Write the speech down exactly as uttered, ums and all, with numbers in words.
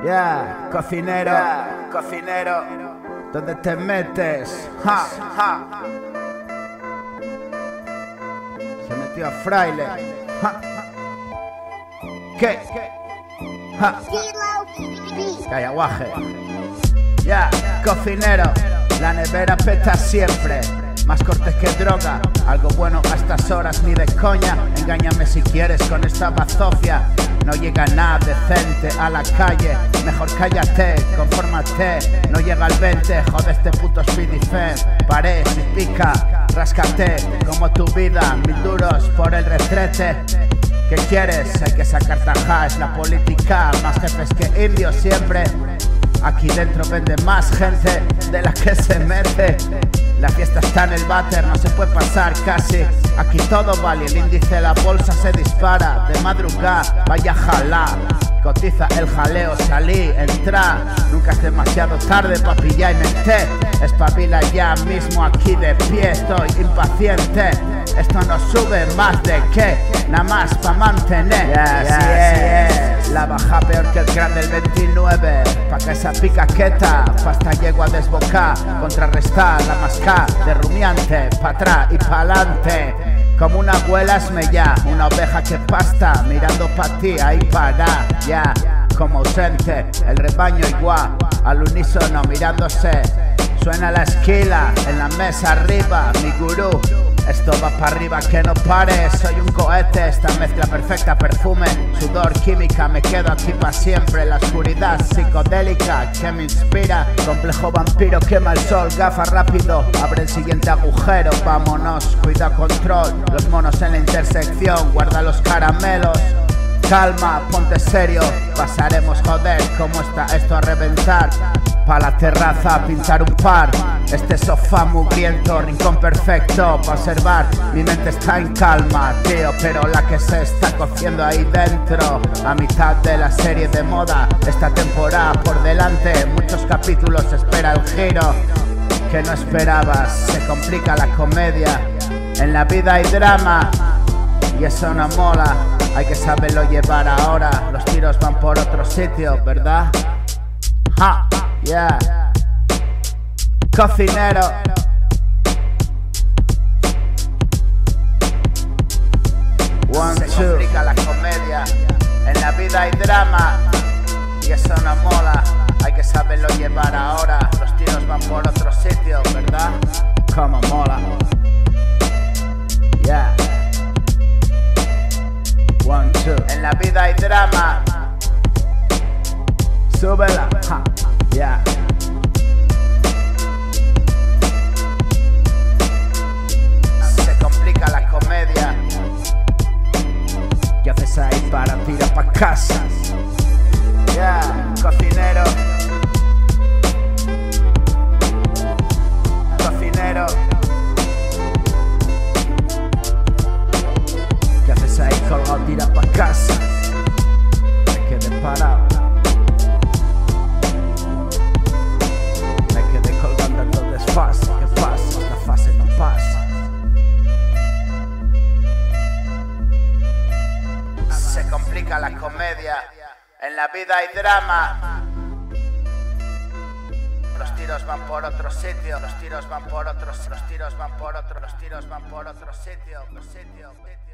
Yeah, cocinero, yeah, cocinero, ¿dónde te metes? Ja, ja. Se metió a Fraile. Ja. ¿Qué? Ja. Calla, guaje. Ya, yeah, cocinero, la nevera peta siempre. Más cortes que droga, algo bueno a estas horas ni de coña. Engáñame si quieres con esta bazofia. No llega nada decente a la calle. Mejor cállate, confórmate. No llega el veinte, jode este puto Speedyfen. Paré, si pica, ráscate. Como tu vida, mil duros por el retrete. ¿Qué quieres? Hay que sacar tajá, es la política. Más jefes que indios siempre. Aquí dentro vende más gente de la que se mete. La fiesta está en el váter, no se puede pasar casi. Aquí todo vale, el índice de la bolsa se dispara. De madrugada, vaya jalá. Cotiza el jaleo, salí, entra. Nunca es demasiado tarde pa' pillar y meter. Espabila ya mismo aquí de pie, estoy impaciente. Esto no sube más de que, nada más pa' mantener. Yes, yes, yes. La baja peor que el gran del veintinueve. Pa' que esa picaqueta, pasta llego a desbocar. Contrarrestar la masca de rumiante, pa' atrás y pa' adelante. Como una abuela esmella, una oveja que pasta, mirando pa' ti, ahí para, ya, yeah. Como ausente, el rebaño igual, al unísono mirándose. Suena la esquila, en la mesa arriba, mi gurú. Esto va para arriba, que no pare, soy un cohete. Esta mezcla perfecta, perfume, sudor, química. Me quedo aquí para siempre, la oscuridad psicodélica que me inspira. Complejo vampiro, quema el sol, gafa rápido. Abre el siguiente agujero, vámonos, cuida control. Los monos en la intersección, guarda los caramelos. Calma, ponte serio, pasaremos joder, como está esto a reventar. Pa' la terraza a pintar un par. Este sofá mugriento, rincón perfecto pa' observar. Mi mente está en calma, tío, pero la que se está cociendo ahí dentro. A mitad de la serie de moda, esta temporada por delante. Muchos capítulos, espera el giro que no esperabas. Se complica la comedia, en la vida hay drama y eso no mola. Hay que saberlo llevar ahora. Los tiros van por otro sitio, ¿verdad? Ja, yeah. Cocinero. One, two. Se complica la comedia. En la vida hay drama y eso no mola. Hay que saberlo llevar ahora. Los tiros van por otro sitio, ¿verdad? Como mola. Yeah. One, two. En la vida hay drama. Súbela, ja, yeah. Se complica la comedia. ¿Qué haces ahí para tirar pa' casa? Yeah, cocinero. Cocinero. ¿Qué haces ahí colgado, tira pa' casa? Me quedé parado. Me quedé colgando en todo desfase. ¿Qué pasa? Esta fase no pasa. Se complica la comedia. En la vida hay drama. Los tiros van por otro sitio. Los tiros van por otros. Los tiros van por otro. Los tiros van por otro sitio. Sitio. Sitio.